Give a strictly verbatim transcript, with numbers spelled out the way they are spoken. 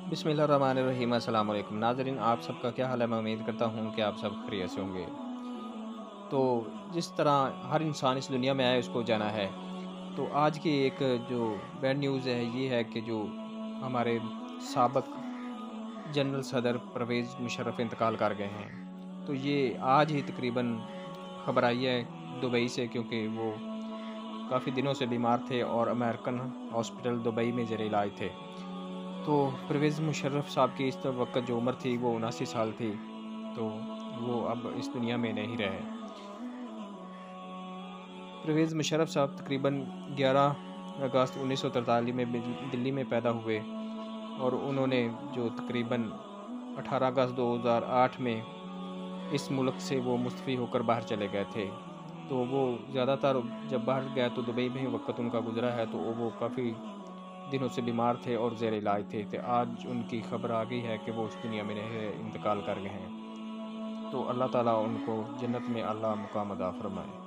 बिस्मिल्लाहिर्रहमानिर्रहीम। अस्सलाम वालेकुम नाज़रीन, आप सबका क्या हाल है? मैं उम्मीद करता हूँ कि आप सब खैरियत से होंगे। तो जिस तरह हर इंसान इस दुनिया में आया है उसको जाना है। तो आज की एक जो बैड न्यूज़ है ये है कि जो हमारे साबिक़ जनरल सदर परवेज़ मुशर्रफ इंतकाल कर गए हैं। तो ये आज ही तकरीबन खबर आई है दुबई से, क्योंकि वो काफ़ी दिनों से बीमार थे और अमेरिकन हॉस्पिटल दुबई में ज़ेर इलाज थे। तो परवेज़ मुशर्रफ साहब की इस वक़्त जो उम्र थी वो उनासी साल थी। तो वो अब इस दुनिया में नहीं रहे। परवेज़ मुशर्रफ साहब तकरीबन ग्यारह अगस्त उन्नीस सौ तरतालीस में बिल दिल्ली में पैदा हुए और उन्होंने जो तकरीबन अठारह अगस्त दो हज़ार आठ में इस मुल्क से वो मुस्तफ़ी होकर बाहर चले गए थे। तो वो ज़्यादातर जब बाहर गए तो दुबई में ही वक़्त उनका गुज़रा है। तो वो काफ़ी दिनों से बीमार थे और ज़ेर इलाज थे। तो आज उनकी खबर आ गई है कि वो इस दुनिया में नहीं रहे, इंतकाल कर गए हैं। तो अल्लाह ताला उनको जन्नत में अल्लाह मुक़ाम अता फ़रमाए।